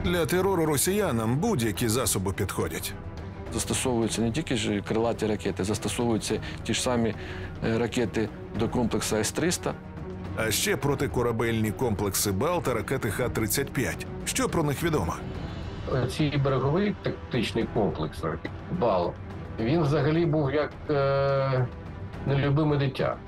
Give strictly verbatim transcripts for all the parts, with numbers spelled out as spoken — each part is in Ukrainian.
Для терору росіянам будь-які засоби підходять. Застосовуються не тільки ж крилаті ракети, застосовуються ті ж самі ракети до комплексу С триста. А ще протикорабельні комплекси БАЛ та ракети Х тридцять п'ять. Що про них відомо? Цей береговий тактичний комплекс ракет БАЛ, він взагалі був як е, нелюбиме дитя.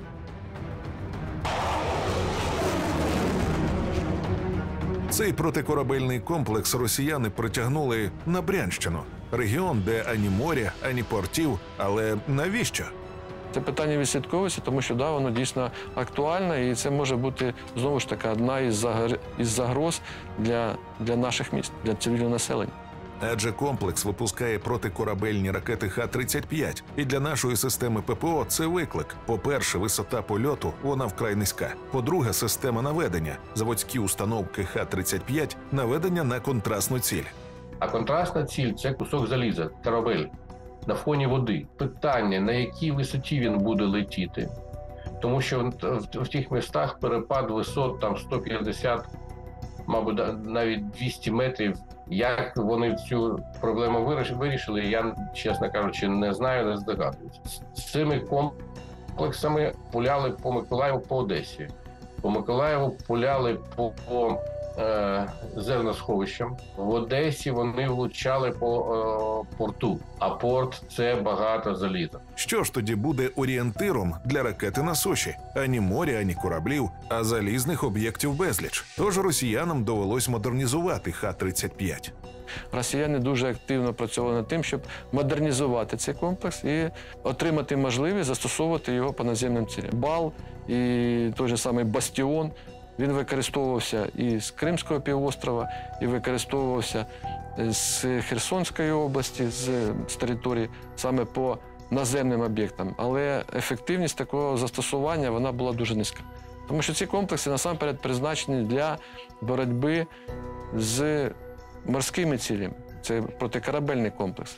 Цей протикорабельний комплекс росіяни притягнули на Брянщину. Регіон, де ані моря, ані портів. Але навіщо? Це питання відслідковується, тому що да, воно дійсно актуальне, і це може бути, знову ж таки, одна із, загр... із загроз для, для наших міст, для цивільного населення. Адже комплекс випускає протикорабельні ракети Х тридцять п'ять. І для нашої системи ППО це виклик. По-перше, висота польоту, вона вкрай низька. По-друге, система наведення. Заводські установки Х тридцять п'ять – наведення на контрастну ціль. А контрастна ціль – це кусок заліза, корабель на фоні води. Питання, на якій висоті він буде летіти. Тому що в, в тих містах перепад висот там сто п'ятдесят, мабуть, навіть двісті метрів. Як вони цю проблему вирішили, я, чесно кажучи, не знаю, не здогадуюся. З цими комплексами пуляли по Миколаєву, по Одесі. По Миколаєву пуляли по, по е, зерносховищам. В Одесі вони влучали по е, порту. А порт – це багато заліза. Що ж тоді буде орієнтиром для ракети на суші? Ані моря, ані кораблів, а залізних об'єктів безліч. Тож росіянам довелось модернізувати Х тридцять п'ять. Росіяни дуже активно працювали над тим, щоб модернізувати цей комплекс і отримати можливість застосовувати його по наземним цілям. БАЛ і той же самий «Бастіон», він використовувався і з Кримського півострова, і використовувався з Херсонської області, з, з території, саме по наземним об'єктам. Але ефективність такого застосування вона була дуже низька. Тому що ці комплекси насамперед призначені для боротьби з морськими цілями. Це протикорабельний комплекс.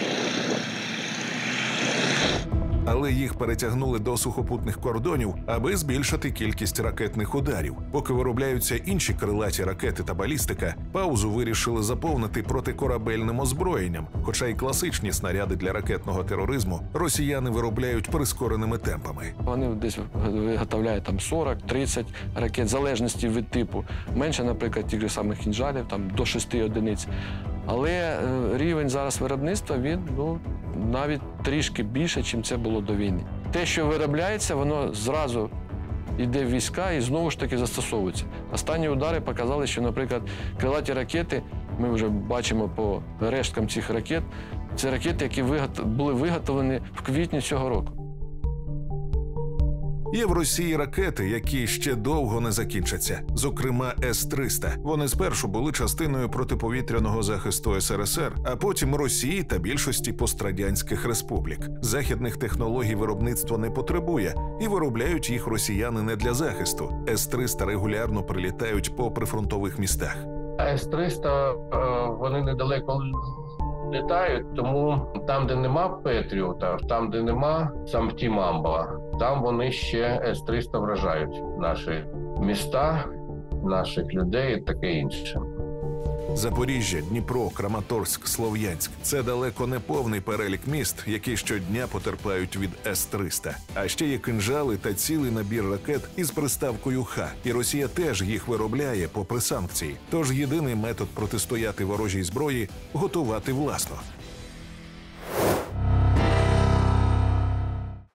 Але їх перетягнули до сухопутних кордонів, аби збільшити кількість ракетних ударів. Поки виробляються інші крилаті ракети та балістика, паузу вирішили заповнити протикорабельним озброєнням. Хоча й класичні снаряди для ракетного тероризму росіяни виробляють прискореними темпами. Вони десь виготовляють там сорок-тридцять ракет, в залежності від типу. Менше, наприклад, тих же самих кінжалів, там до шести одиниць. Але рівень зараз виробництва, він, ну, навіть трішки більше, ніж це було до війни. Те, що виробляється, воно зразу йде в війська і знову ж таки застосовується. Останні удари показали, що, наприклад, крилаті ракети, ми вже бачимо по решткам цих ракет, це ракети, які були виготовлені в квітні цього року. Є в Росії ракети, які ще довго не закінчаться. Зокрема, С триста. Вони спершу були частиною протиповітряного захисту С Р С Р, а потім Росії та більшості пострадянських республік. Західних технологій виробництва не потребує, і виробляють їх росіяни не для захисту. С триста регулярно прилітають по прифронтових містах. С триста вони недалеко літають, тому там, де нема Петріота, там, де нема Самптімамба, там вони ще С триста вражають наші міста, наших людей і таке інше. Запоріжжя, Дніпро, Краматорськ, Слов'янськ – це далеко не повний перелік міст, які щодня потерпають від С триста. А ще є кинжали та цілий набір ракет із приставкою Х. І Росія теж їх виробляє попри санкції. Тож єдиний метод протистояти ворожій зброї – готувати власну.